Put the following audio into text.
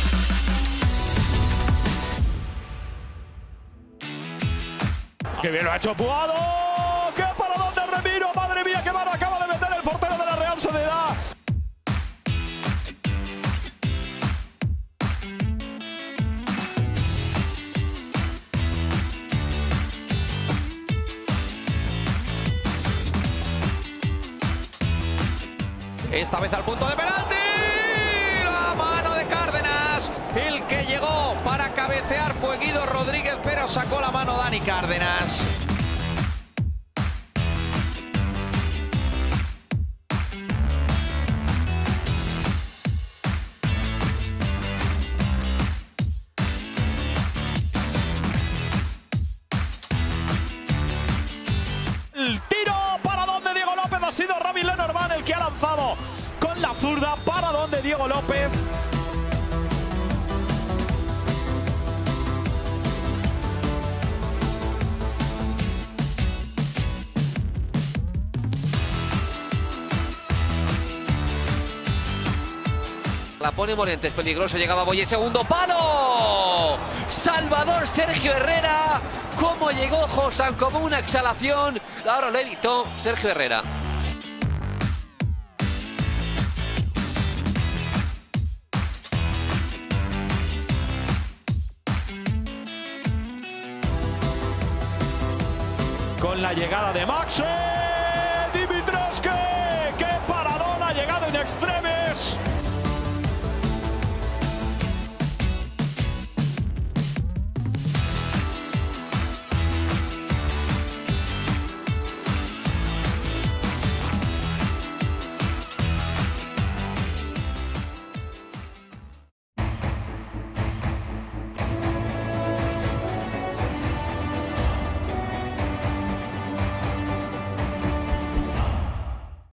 ¡Qué bien lo ha hecho Puado! ¡Qué paradón de Remiro! ¡Madre mía, qué mano acaba de meter el portero de la Real Sociedad! Esta vez al punto de penalti. La mano de Cárdenas. El que llegó para cabecear fue Guido Rodríguez, pero sacó la mano Dani Cárdenas. El tiro para donde Diego López, ha sido Rami Lenormand el que ha lanzado con la zurda para donde Diego López. La pone Morientes, peligroso, llegaba Boye, segundo palo. Salvador Sergio Herrera, cómo llegó Josan, como una exhalación. Ahora lo evitó Sergio Herrera. Con la llegada de Maxi.